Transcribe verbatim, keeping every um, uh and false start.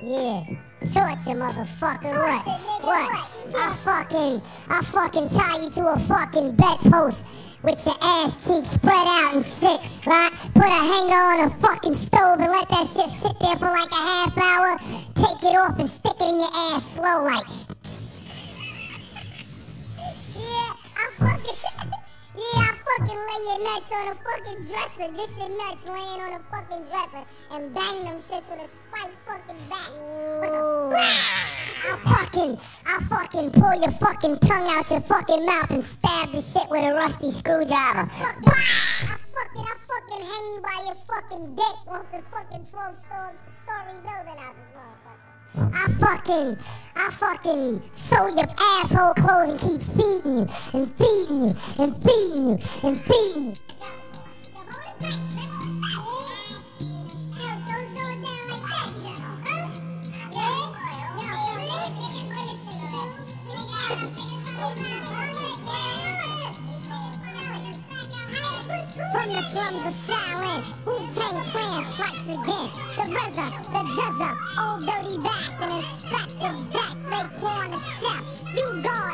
Yeah. Torture, motherfucker. What? Torture, nigga, What? what? I fucking, I fucking tie you to a fucking bedpost with your ass cheeks spread out and shit, right? Put a hanger on a fucking stove and let that shit sit there for like a half hour. Take it off and stick it in your ass slow like. Yeah, I fucking... Yeah, I fucking lay your nuts on a fucking dresser. Just your nuts laying on a fucking dresser. And bang them shits with a spike fucking bat. What's Ooh. a... I fucking, I fucking pull your fucking tongue out your fucking mouth and stab the shit with a rusty screwdriver. Fucking, I fucking, I fucking hang you by your fucking dick off the fucking twelve story building out this motherfucker. I fucking, I fucking sew your asshole clothes and keep feeding you, and feeding you, and feeding you, and feeding you. From the slums of Shaolin, Wu-Tang Clan strikes again. The R Z A, the Juzza, old dirty bastard, Inspector Beck, Raekwon the chef. You God